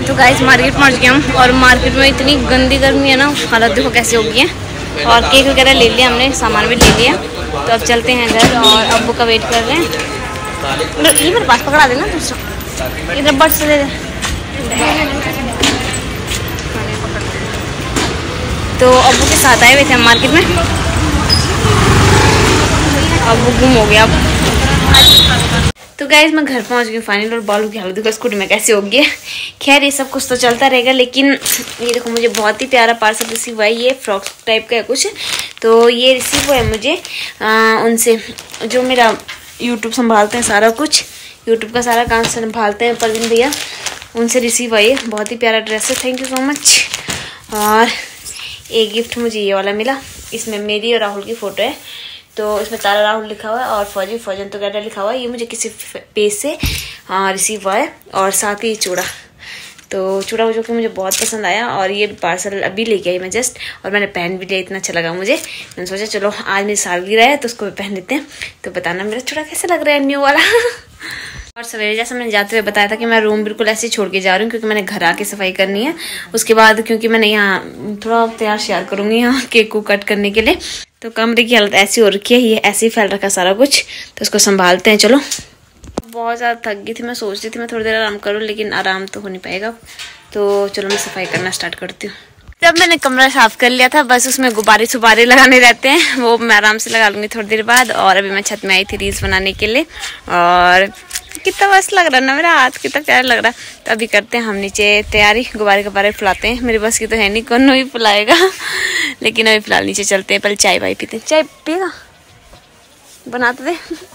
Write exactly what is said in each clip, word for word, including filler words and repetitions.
तो guys market पहुंच गए हम और मार्केट में इतनी गंदी गर्मी है ना, हालत देखो कैसे हो गई है। और केक वगैरह ले लिया हमने, सामान भी ले लिया। तो अब चलते हैं घर और अब्बू का वेट कर रहे हैं। ये मेरे पास पकड़ा देना दूसरा, इधर बट से दे दे। तो अब्बू के साथ आए हुए थे हम मार्केट में, अब्बू गुम हो गया अब। तो गाइस मैं घर पहुंच गई फाइनल और बालू की हालत देखो स्कूटी में कैसे हो गई है। खैर ये सब कुछ तो चलता रहेगा, लेकिन ये देखो मुझे बहुत ही प्यारा पार्सल रिसीव हुआ है। ये फ्रॉक टाइप का है कुछ, तो ये रिसीव हुआ है मुझे आ, उनसे जो मेरा यूट्यूब संभालते हैं, सारा कुछ यूट्यूब का सारा काम संभालते हैं परवीन भैया, उनसे रिसीव हुआ है। बहुत ही प्यारा ड्रेस है, थैंक यू सो मच। और एक गिफ्ट मुझे ये वाला मिला, इसमें मेरी और राहुल की फ़ोटो है। तो इसमें तारा राहुल लिखा हुआ है और फौजी फौजन तो गैडा लिखा हुआ है। ये मुझे किसी पेज से आ, रिसीव हुआ है। और साथ ही चूड़ा, तो चूड़ा जो कि मुझे बहुत पसंद आया और ये पार्सल अभी लेके आई मैं जस्ट, और मैंने पहन भी लिया, इतना अच्छा लगा मुझे। मैंने सोचा चलो आज मेरी सालगिरह है तो उसको भी पहन लेते हैं। तो बताना मेरा चूड़ा कैसा लग रहा है न्यू वाला। और सवेरे जैसा मैंने जाते हुए बताया था कि मैं रूम बिल्कुल ऐसे ही छोड़ के जा रही हूँ, क्योंकि मैंने घर आके सफाई करनी है। उसके बाद क्योंकि मैंने यहाँ थोड़ा तैयार शेयर करूँगी यहाँ केक को कट करने के लिए। तो कमरे की हालत ऐसी हो रखी है, ये ऐसे ही फैल रखा सारा कुछ, तो उसको संभालते हैं। चलो बहुत ज़्यादा थक गई थी, मैं सोच रही थी मैं थोड़ी देर आराम करूँ, लेकिन आराम तो हो नहीं पाएगा। तो चलो मैं सफाई करना स्टार्ट करती हूँ। जब मैंने कमरा साफ कर लिया था, बस उसमें गुब्बारे सुब्बारे लगाने रहते हैं, वो मैं आराम से लगा लूँगी थोड़ी देर बाद। और अभी मैं छत में आई थी रील्स बनाने के लिए, और कितना मस्त लग रहा है ना मेरा हाथ, कितना प्यारा लग रहा है। तो अभी करते हैं हम नीचे तैयारी, गुब्बारे गुब्बारे फुलाते हैं। मेरे बस की तो है नहीं, कौन ही फुलाएगा, लेकिन अभी फिलहाल नीचे चलते हैं। पहले चाय वाय पीते हैं। चाय पिएगा? बना तो दे।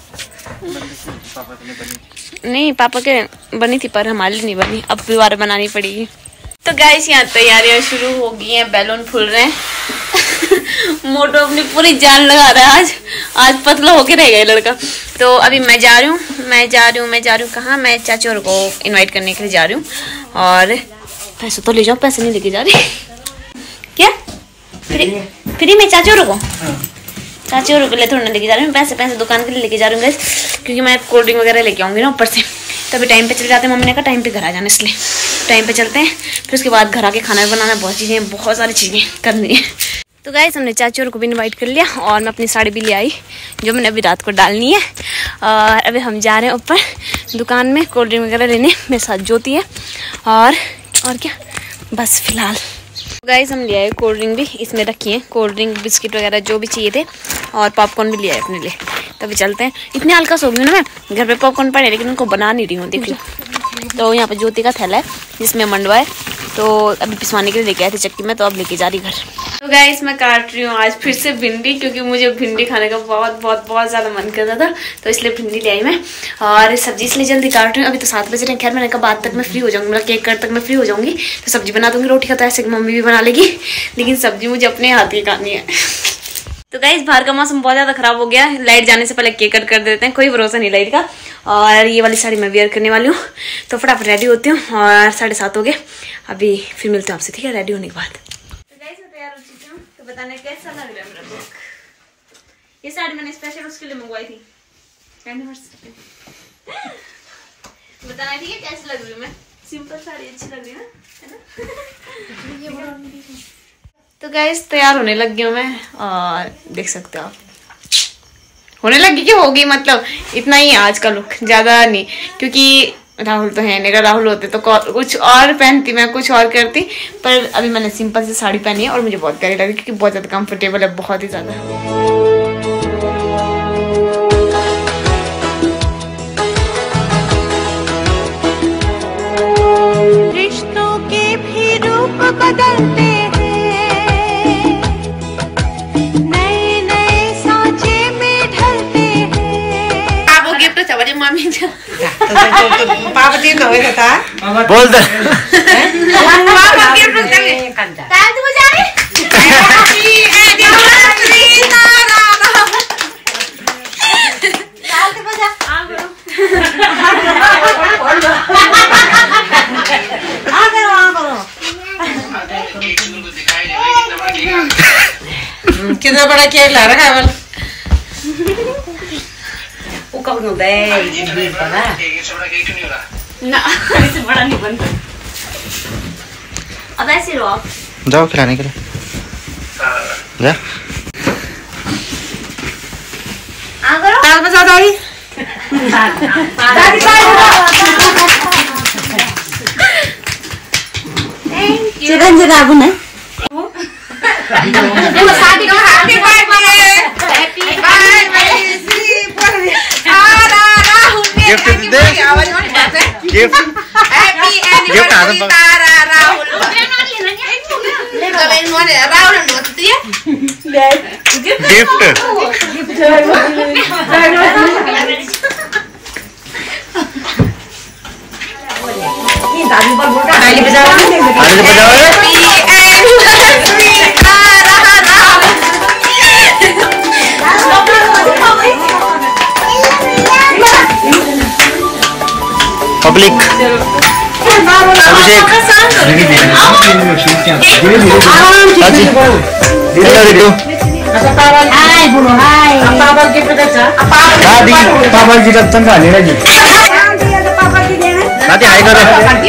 नहीं पापा के बनी थी पर हमारे लिए नहीं बनी, अब दोबारा बनानी पड़ेगी। तो गाइस यहाँ तैयारियां शुरू हो गई हैं, बैलून फूल रहे हैं। मोटो अपनी पूरी जान लगा रहा है आज, आज पतला होके रह गया लड़का। तो अभी मैं जा रही हूँ मैं जा रही हूँ मैं जा रही हूँ कहाँ, मैं चाची और को इनवाइट करने के लिए जा रही हूँ। और पैसे तो ले जाओ, पैसे नहीं लेके जा रही। क्या फ्री फ्री में चाची और को चाची और के लिए थोड़ा लेके जा रही हूँ, पैसे पैसे दुकान के लिए लेके जा रही हूँ गाइस, क्योंकि मैं कोल्ड ड्रिंक वगैरह लेके आऊँगी ना ऊपर से। तो अभी टाइम पे चले जाते हैं, मम्मी ने कहा टाइम पे घर आ जाना, इसलिए टाइम पे चलते हैं। फिर उसके बाद घर आके खाना भी बनाना, बहुत चीज़ें बहुत सारी चीज़ें करनी है। तो गाइस हमने चाची और को भी इनवाइट कर लिया, और मैं अपनी साड़ी भी ले आई जो मैंने अभी रात को डालनी है। और अभी हम जा रहे हैं ऊपर दुकान में कोल्ड ड्रिंक वगैरह लेने। मेरे साथ ज्योति है और और क्या, बस फिलहाल गाइस हम ले आए कोल्ड ड्रिंक भी, इसमें रखी है कोल्ड ड्रिंक, बिस्किट वगैरह जो भी चाहिए थे, और पॉपकॉर्न भी ले आए अपने लिए। तभी चलते हैं। इतने हल्का सो गई ना मैं, घर पे पॉपकॉर्न पड़े लेकिन उनको बना नहीं रही हूँ, देख लो। तो यहाँ पे ज्योति का थैला है जिसमें मंडवा है, तो अभी पिसवाने के लिए लेके आए थे चक्की में, तो अब लेके जा रही घर। तो गाइस मैं काट रही हूँ आज फिर से भिंडी, क्योंकि मुझे भिंडी खाने का बहुत बहुत बहुत ज़्यादा मन कर रहा था, तो इसलिए भिंडी ले आई मैं। और सब्जी इसलिए जल्दी काट रही हूँ, अभी तो सात बज रहे हैं। खैर मैंने कहा बाद तक मैं फ्री हो जाऊँगी, मतलब केक कट तक मैं फ्री हो जाऊँगी तो सब्जी बना दूँगी। रोटी का तो ऐसे मम्मी भी बना लेगी, लेकिन सब्जी मुझे अपने हाथ की खानी है। तो गाइस बाहर का मौसम बहुत ज़्यादा ख़राब हो गया, लाइट जाने से पहले केक कट कर देते हैं, कोई भरोसा नहीं लाइट का। और ये वाली साड़ी मैं वेयर करने वाली हूँ, तो फटाफट रेडी होती हूँ। और साढ़े सात हो गए, अभी फिर मिलते हैं आपसे, ठीक है, रेडी होने के बाद। तो गाइस मैं तैयार हो चुकी हूँ, तो बताने कैसा लग रहा है मेरा लुक। ये साड़ी मैंने स्पेशल उसके लिए मंगवाई थी, बताना ठीक है कैसी लग रही हूँ मैं। सिंपल साड़ी अच्छी लग रही है ना। तो गाइस तैयार होने लग गई हूँ मैं, और देख सकते हो आप होने लगी कि होगी, मतलब इतना ही आज का लुक, ज़्यादा नहीं, क्योंकि राहुल तो है नहीं, राहुल होते तो कुछ और पहनती, मैं कुछ और करती। पर अभी मैंने सिंपल से साड़ी पहनी है और मुझे बहुत प्यारी लगी, क्योंकि बहुत ज़्यादा कंफर्टेबल है, बहुत ही ज़्यादा। रिश्तों के भी रूप बदलते मामी तो पापा दिन हो गया था बोल दे पापा के प्रति ताल तू जा रही ताल तू बजा आ करो आ करो आ करो। कितना बड़ा केक ला रखा है वाला कब होता है ये पता ना, इससे बड़ा नहीं बनता। अब ऐसे रहो आप। जाओ खिलाने के लिए जा। आ करो। ताल बजा दादी। दादी थैंक यू। चिरंजीवी बाबू ने देखो शादी का happy birthday. Happy birthday. Gift दे गिफ्ट हैप्पी गिफ्ट आदम एनिवर्सरी तारा राहुल राहुल गिफ्ट दादी पर बोल ताली बजाओ ताली बजाओ। पब्लिक अभिषेक हाय बोलो हाय पापा के पता दादी पापा जी रतन का लेना जी पापा की देना दादी हाय करो।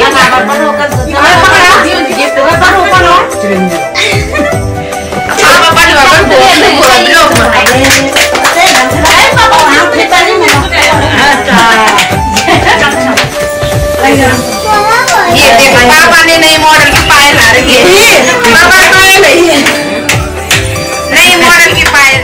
ये देखो पापा ने नई मॉडल की पायल ला रही है। पापा पायल नहीं है, नई मॉडल की पायल।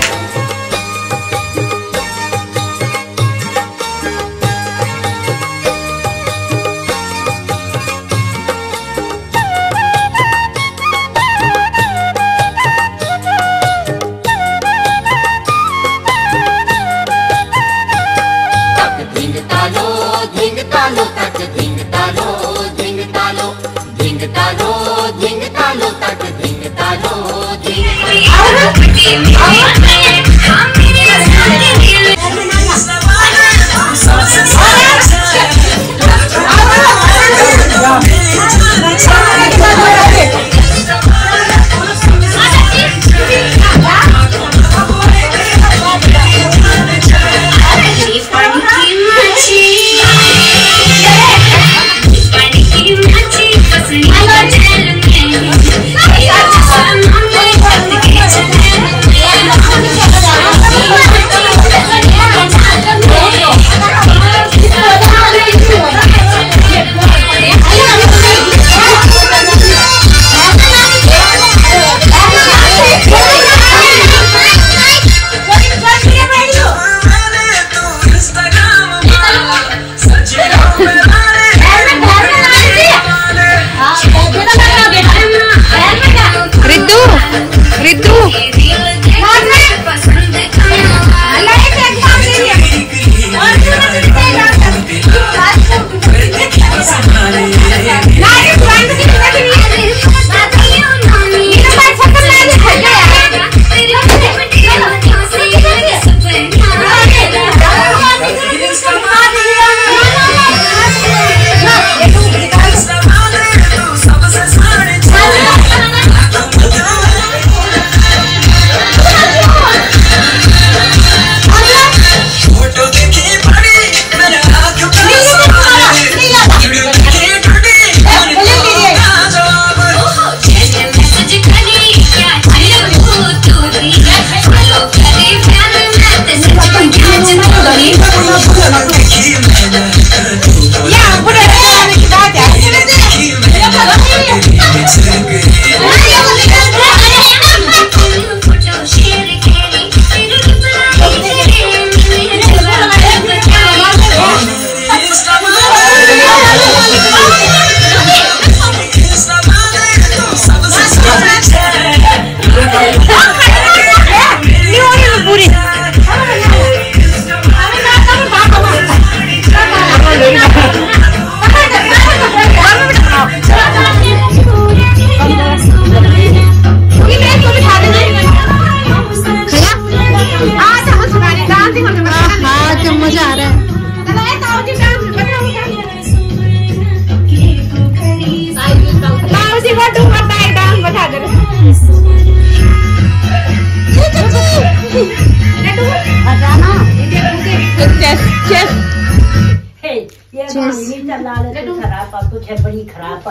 खराब कुछ है बड़ी खराब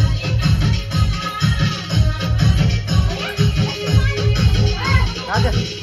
Ada.